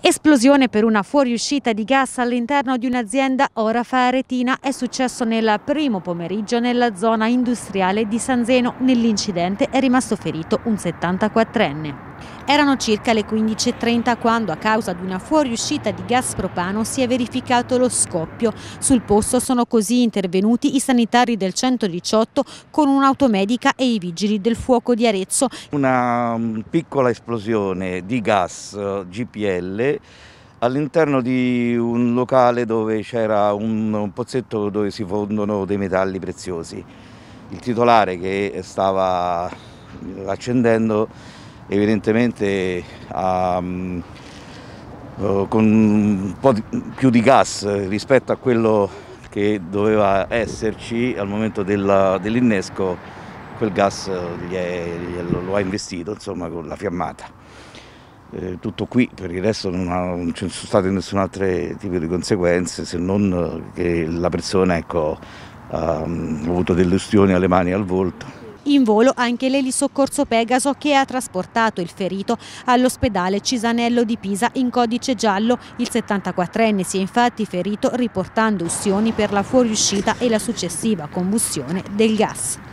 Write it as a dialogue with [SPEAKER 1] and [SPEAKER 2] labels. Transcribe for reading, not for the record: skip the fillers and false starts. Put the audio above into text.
[SPEAKER 1] Esplosione per una fuoriuscita di gas all'interno di un'azienda Orafa Aretina è successo nel primo pomeriggio nella zona industriale di San Zeno. Nell'incidente è rimasto ferito un 74enne. Erano circa le 15:30 quando, a causa di una fuoriuscita di gas propano, si è verificato lo scoppio. Sul posto sono così intervenuti i sanitari del 118 con un'automedica e i vigili del fuoco di Arezzo.
[SPEAKER 2] Una piccola esplosione di gas GPL all'interno di un locale dove c'era un pozzetto dove si fondono dei metalli preziosi. Il titolare che stava accendendo evidentemente con un po' più di gas rispetto a quello che doveva esserci al momento dell'innesco, quel gas lo ha investito, insomma, con la fiammata. Tutto qui, per il resto non ci sono state nessun altro tipo di conseguenze, se non che la persona ha avuto delle ustioni alle mani e al volto.
[SPEAKER 1] In volo anche l'elisoccorso Pegaso, che ha trasportato il ferito all'ospedale Cisanello di Pisa in codice giallo. Il 74enne si è infatti ferito riportando ustioni per la fuoriuscita e la successiva combustione del gas.